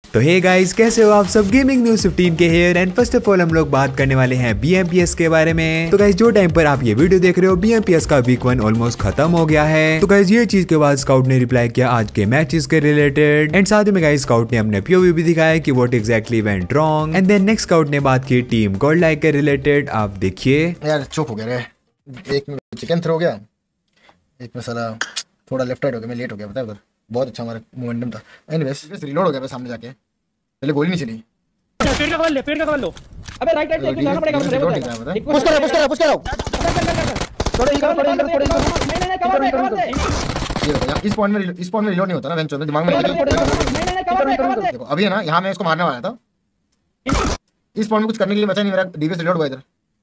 तो hey guys, कैसे हो आप सब। गेमिंग न्यूज 15 के here and first of all हम लोग बात करने वाले हैं BMPS के बारे में। तो गाइस जो टाइम पर आप ये वीडियो देख रहे हो BMPS का वीक 1 ऑलमोस्ट खत्म हो गया है। तो गाइस ये चीज के बाद स्काउट ने रिप्लाई किया आज के मैचेस के रिलेटेड एंड साथ में गाइस स्काउट ने अपने POV भी दिखाया कि what exactly went wrong and then next scout ने बात की टीम गोल्ड लाइक के रिलेटेड। आप देखिए यार चुप हो गया रे। एक में चिकन थ्रो हो गया, एक में साला थोड़ा लेफ्ट राइट हो गया, मैं लेट हो गया पता है उधर। बहुत अच्छा हमारा मोमेंटम था। एनीवेज बस रिलोड हो गया बस सामने जाके, पहले गोली नहीं चली। पेड़ का कवर लो। अबे राइट से एक जाना पड़ेगा। पुश करो थोड़ा नहीं कवर दे। ये देखो यार, इस पॉइंट में रिलोड नहीं होता ना वेंचर में, दिमाग में नहीं देखो अभी है ना, यहाँ मैं इसको मारने वाला था, इस पॉइंट में कुछ करने के लिए बचा नहीं, मेरा डीपीएस रिलोड हुआ इधर।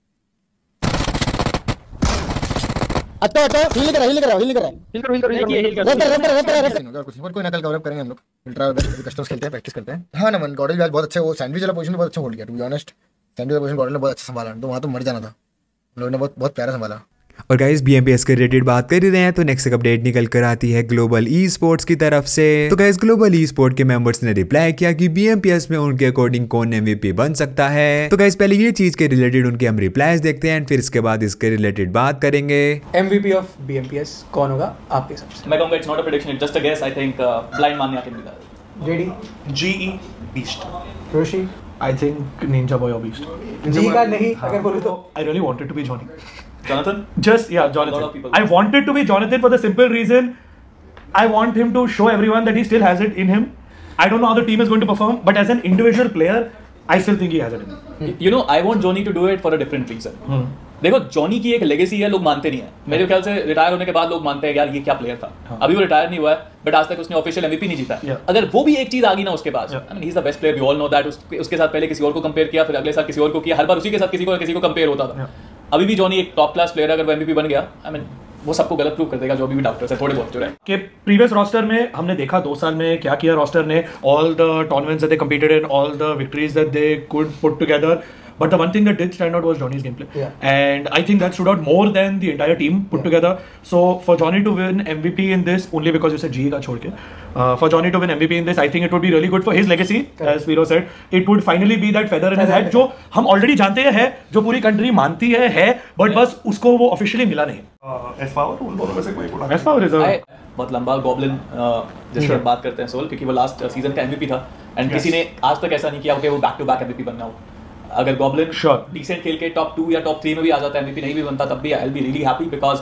अच्छा हील कर रहा कोई नकल कवर अप करेंगे हम लोग। अल्ट्रा कस्टम्स खेलते हैं, प्रैक्टिस करते हैं। हाँ नमन गॉडल आज बहुत अच्छा, वो सैंडविच वाला पोजीशन बहुत अच्छा होल्ड किया टू बी ऑनेस्ट। सैंडविच वाला पोजीशन गॉडल ने बहुत अच्छा संभाला, तो वहां तो मर जाना था, लोगों ने बहुत प्यारा संभाला। और गाइस BMPS के रिलेटेड बात कर ही रहे हैं तो नेक्स्ट अपडेट निकल कर आती है ग्लोबल ई स्पोर्ट्स की तरफ से। तो गाइस ग्लोबल ई स्पोर्ट के मेंबर्स ने रिप्लाई किया कि BMPS में उनके अकॉर्डिंग कौन MVP बन सकता है। तो गाइस पहले ये चीज के रिलेटेड उनके हम रिप्लाईज देखते हैं एंड फिर इसके बाद इसके रिलेटेड बात करेंगे। MVP ऑफ BMPS कौन होगा आपके हिसाब से? मैं कहूंगा it's not a prediction, it's just a guess. I think blind Manya can be that. JD GE Beast. रोशी I think Ninja Boy or Beast. जी का नहीं अगर बोलूं तो I really wanted to be Johnny. Jonathan? Just yeah, A lot of Jonathan. people. I wanted to be Jonathan for the simple reason I want him to show everyone that he still has it in him. I don't know how the team is going to perform, but as an individual player, I still think he has it in him. You know, I want Johnny to do it for a different reason. देखो Jonny की एक legacy है, लोग मानते नहीं है। मेरे ख्याल से रिटायर होने के बाद लोग मानते हैं यार ये क्या प्लेयर था। अभी वो रिटायर नहीं हुआ है बट आज तक उसने ऑफिशियल MVP नहीं जीता है। अगर वो भी एक चीज आ गई ना उसके पास, I mean he is the best player, we all know that. उसके साथ पहले किसी और को कंपेयर किया, फिर अगले साल किसी और को किया, हर बार उसी के साथ किसी को कंपेयर होता था। अभी भी जॉनी एक टॉप क्लास प्लेयर, अगर वो MVP बन गया, आई मीन वो सबको गलत प्रूव कर देगा जो भी डॉक्टर्स है थोड़े बहुत जो है। कि प्रीवियस रोस्टर में हमने देखा 2 साल में क्या किया रोस्टर ने, all the tournaments that they competed in, all the victories that they could put together. But the one thing that did stand out was Johnny's gameplay. Yeah. And I think that stood out more than the entire team put together. So for Johnny to win MVP in this, only because you said GE ka chhod ke, for Johnny to win MVP in this, I think it would be really good for his legacy. As Viro said, it would finally be that feather in his hat, जो हम already जानते हैं, जो पूरी country मानती है, but बस उसको वो officially मिला नहीं. S-Power उन दोनों में से कोई बोला. S-Power is a बहुत लंबा गॉब्लिन जिसकी हम बात करते हैं सोल, क्योंकि वो लास्ट सीजन का MVP था एंड किसी ने आज तक ऐसा नहीं किया कि वो बैक टू बैक MVP बनना हो। अगर गॉब्लिन डिसेंट खेल के टॉप 2 या टॉप 3 में भी आ जाता है, MVP नहीं भी बनता, तब भी I will be really happy because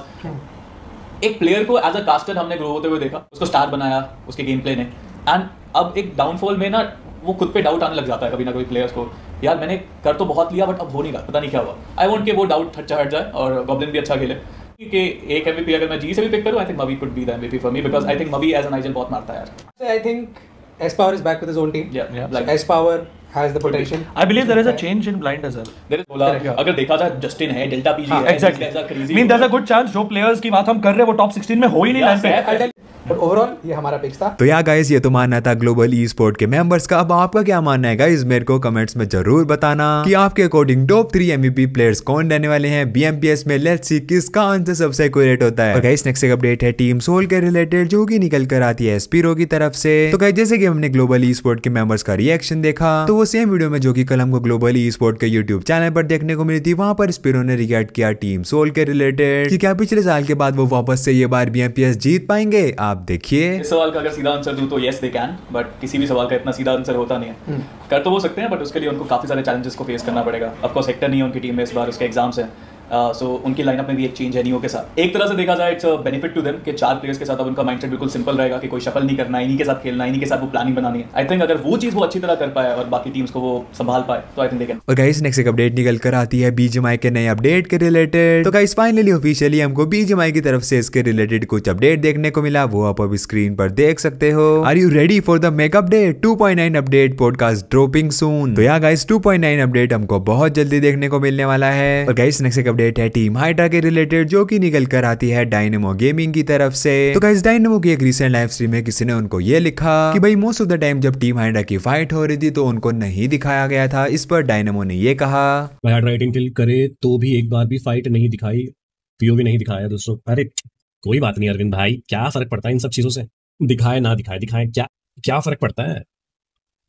एक प्लेयर को एज अ कास्टर हमने ग्रो होते हुए देखा, उसको स्टार बनाया उसके गेम प्ले ने, एंड अब एक डाउनफॉल में ना वो खुद पे डाउट आने लग जाता है कभी ना कभी प्लेयर्स को, यार मैंने कर तो बहुत लिया बट अब हो नहीं रहा, पता नहीं क्या हुआ। आई वांट के वो डाउट हट जाए और गॉब्लिन भी अच्छा खेले कि एक MVP अगर मैं जी से भी पिक करूं, I think Mavi could be the MVP for me because I think Mavi as an IGL बहुत मारता है यार। आई थिंक S-Power is back with his own team. Yeah. Like S-Power has the potential. I believe there is a change in blind as well. There is बोला अगर देखा जाए जस्टिन है, डेल्टा PG है, exactly. I mean there's a good chance जो players की बात हम कर रहे हैं वो टॉप 16 में हो ही नहीं लाइन पे। But overall ये हमारा पिक्स था। तो यार गाइस ये तो मानना था ग्लोबल ई स्पोर्ट के मेंबर्स का। अब आपका क्या मानना है गाइस, मेरे को कमेंट्स में जरूर बताना कि आपके अकॉर्डिंग टॉप 3 MVP प्लेयर्स कौन रहने वाले हैं BMPS में। लेट्स सी किसका आंसर सबसे एक्यूरेट होता है। और गाइस नेक्स्ट एक अपडेट है टीम सोल के रिलेटेड जो कि निकल कर आती है स्पीरो की तरफ से। तो गाइस जैसे कि हमने ग्लोबल ई स्पोर्ट के मेंबर्स का रिएक्शन देखा, तो वो सेम वीडियो में जो कि कल हमको ग्लोबल ई स्पोर्ट के यूट्यूब चैनल पर देखने को मिली थी, वहां पर स्पीरो ने रिएक्ट किया टीम सोल के रिलेटेड कि क्या पिछले साल के बाद वो वापस से ये बार BMPS जीत पाएंगे। आप देखिए। सवाल का अगर सीधा आंसर दूं तो यस दे कैन, बट किसी भी सवाल का इतना सीधा आंसर होता नहीं है। कर तो वो सकते हैं बट उसके लिए उनको काफी सारे चैलेंजेस को फेस करना पड़ेगा। ऑफ कोर्स हेक्टर नहीं है उनकी टीम में इस बार, उसके एग्जाम्स हैं, सो उनकी लाइनअप में भी एक चेंज है नियो के साथ। एक तरह से देखा जाए it's a benefit to them कि 4 प्लेयर्स के साथ अब उनका माइंडसेट बिल्कुल सिंपल रहेगा कि कोई शफल नहीं करना, इन्हीं के साथ खेलना, इन्हीं के साथ वो प्लानिंग बनानी है। आई थिंक अगर वो चीज वो अच्छी तरह कर पाए और बाकी टीम्स को वो संभाल पाए तो आई थिंक दे कैन। और गाइस नेक्स्ट एक अपडेट निकल कर आती है BGMI के नए अपडेट के रिलेटेड। तो गाइस फाइनली ऑफिशियली हमको BGMI की तरफ से इसके रिलेटेड कुछ अपडेट देखने को मिला, वो आप अभी स्क्रीन पर देख सकते हो। Are you ready for the mega update 2.9 update podcast dropping soon. तो यार गाइस 2.9 अपडेट हमको बहुत जल्दी देखने को मिलने वाला है। और गाइस नेक्स्ट एक अपडेट है टीम हाइड्रा के रिलेटेड जो कि निकल कर आती है डायनेमो गेमिंग की तरफ से। तो गाइस डायनेमो की एक रीसेंट लाइव स्ट्रीम में किसी ने उनको ये लिखा कि भाई मोस्ट ऑफ द टाइम जब टीम हाइड्रा की फाइट हो रही थी तो उनको नहीं दिखाया गया था। इस पर डायनेमो ने ये कहा हाइड्रा 18 किल करे तो भी एक बार भी फाइट नहीं दिखाई, POV नहीं दिखाया दोस्तों। अरे कोई बात नहीं अरविंद भाई, क्या फर्क पड़ता है इन सब चीजों से, दिखाए ना दिखाए क्या फर्क पड़ता है।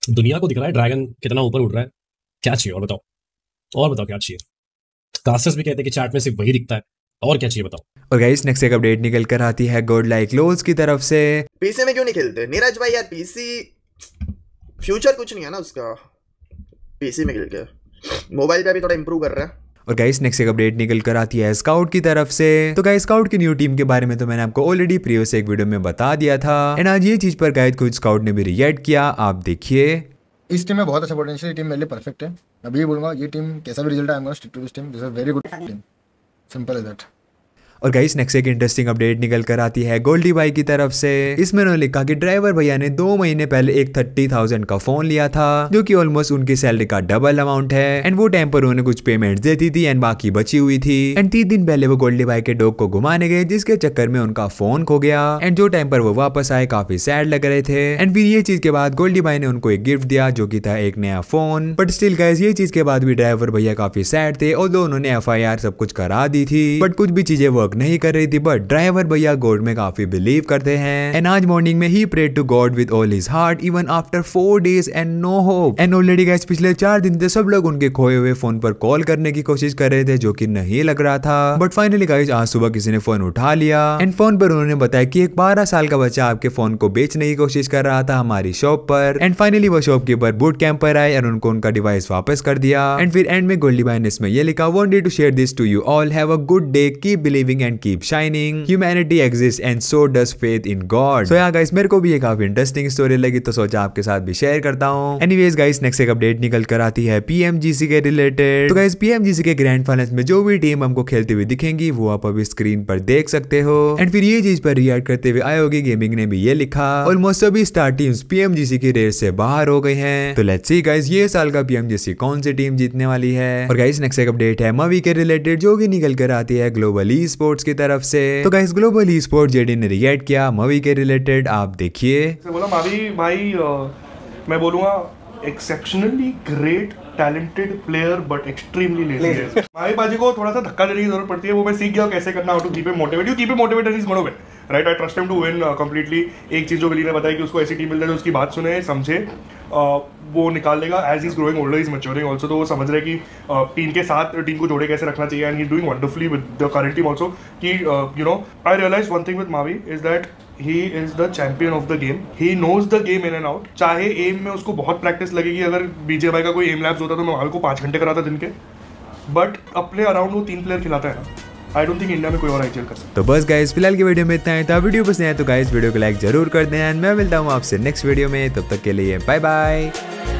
दुनिया को दिख रहा है ड्रैगन कितना ऊपर उड़ रहा है। क्या चाहिए और बताओ क्या चाहिए। कास्टर्स भी कहते हैं कि चैट में सिर्फ वही दिखता है, और क्या चाहिए बताओ। और गाइस नेक्स्ट एक अपडेट निकल कर आती है गॉड लाइक लोल्स की तरफ से। पीसी में क्यों नहीं खेलते नीरज भाई यार? पीसी फ्यूचर कुछ नहीं है ना उसका, पीसी में खेल के मोबाइल पे भी थोड़ा इंप्रूव कर रहा है। और गाइस नेक्स्ट एक अपडेट निकल कर आती है स्काउट की तरफ से। तो गाइस स्काउट की न्यू टीम के बारे में तो मैंने आपको ऑलरेडी प्रीवियस एक वीडियो में बता दिया था, एंड आज ये चीज पर गाइस कुछ स्काउट ने भी रिएक्ट किया, आप देखिए। इस टीम में बहुत अच्छा पोटेंशियल, टीम मेरे लिए परफेक्ट है। मैं भी बोलूंगा ये टीम कैसा भी रिजल्ट आएगा stick to this team, this is very good team, simple as that. और गाइस नेक्स्ट एक इंटरेस्टिंग अपडेट निकल कर आती है गोल्डी भाई की तरफ से। इसमें उन्होंने लिखा कि ड्राइवर भैया ने 2 महीने पहले एक 30,000 का फोन लिया था, जो कि ऑलमोस्ट उनकी सैलरी का डबल अमाउंट है, एंड वो टाइम पर उन्होंने कुछ पेमेंट देती थी एंड बाकी बची हुई थी। एंड 3 दिन पहले वो गोल्डी भाई के डॉग को घुमाने गए, जिसके चक्कर में उनका फोन खो गया, एंड जो टाइम पर वो वापस आए काफी सैड लग रहे थे। एंड फिर ये चीज के बाद गोल्डी भाई ने उनको एक गिफ्ट दिया, जो कि था एक नया फोन। बट स्टिल गाइस ये चीज के बाद भी ड्राइवर भैया काफी सैड थे, और उन्होंने FIR सब कुछ करा दी थी, बट कुछ भी चीजें वर्क नहीं कर रही थी। बट ड्राइवर भैया गॉड में काफी बिलीव करते हैं, एंड आज मॉर्निंग में ही prayed to God with all his heart even after 4 days and no hope. And already guys पिछले 4 दिन से सब लोग उनके खोए हुए फोन पर कॉल करने की कोशिश कर रहे थे, जो कि नहीं लग रहा था। बट फाइनली गाइस आज सुबह किसी ने फोन उठा लिया, एंड फोन पर उन्होंने बताया कि एक 12 साल का बच्चा आपके फोन को बेचने की कोशिश कर रहा था हमारी शॉप पर। एंड फाइनली वो शॉपकीपर बूट कैंप पर आए और उनको उनका डिवाइस वापस कर दिया। एंड फिर एंड में गोल्डी भाई ने इसमें ये लिखा, wanted to share this to you all, have a good day, keep believing and keep shining, humanity exist and so does faith in God. So यार गाइस मेरे को भी ये काफी इंटरेस्टिंग स्टोरी लगी, तो सोचा आपके साथ भी शेयर करता हूँ। एनीवेज गाइस नेक्स्ट एक अपडेट निकल कर आती है PMGC के रिलेटेड। तो गाइस PMGC के ग्रैंड फाइनल्स में जो भी टीम हमको खेलती हुई दिखेंगी वो आप अभी स्क्रीन पर देख सकते हो। एंड फिर ये चीज पर रिएक्ट करते हुए आयोगी गेमिंग ने भी ये लिखा, ऑलमोस्ट सभी स्टार टीम्स PMGC की रेस से बाहर हो गई हैं। तो लेट्स सी गाइस ये साल का PMGC कौन सी टीम जीतने वाली है। और गाइस नेक्स्ट एक अपडेट है मवी के रिलेटेड, जो कि निकल कर आती है ग्लोबल ई स्पोर्ट्स की तरफ से। तो guys global e sports JD ने रिएक्ट किया मवी के रिलेटेड, आप देखिए। बोला मावी भाई मैं बोलूँगा exceptionally great talented player but extremely lazy है। मावी बाजी को थोड़ा सा धक्का देने की जरूरत पड़ती है, वो मैं सीख गया कैसे करना, how to keep him motivated. You keep him motivated is gonna win, right? I trust him to win completely. एक चीज जो विली ने बताया कि उसको ऐसी टीम मिल जाए जो उसकी बात सुने, समझे, वो निकाल लेगा। As he is growing older is maturing also, तो वो समझ रहे कि टीम के साथ टीम को जोड़े कैसे रखना चाहिए, and he is doing wonderfully with the current team also. कि you know I realise one thing with Mavi is that he is the champion of the game. He knows the game in and out. चाहे एम में उसको बहुत practice लगेगी, अगर BGMI का कोई एम लैब्स होता तो मैं मावी को 5 घंटे कराता दिन के, बट अपने अराउंड वो 3 प्लेयर खिलाता है ना। आई डोंट थिंक इंडिया में कोई और IGL कर सकता। तो बस गाइस फिलहाल की वीडियो में इतना है। तो वीडियो पसंद आए तो गाइस वीडियो को लाइक जरूर कर देना, एंड मैं मिलता हूँ आपसे नेक्स्ट वीडियो में, तब तक के लिए बाय बाय।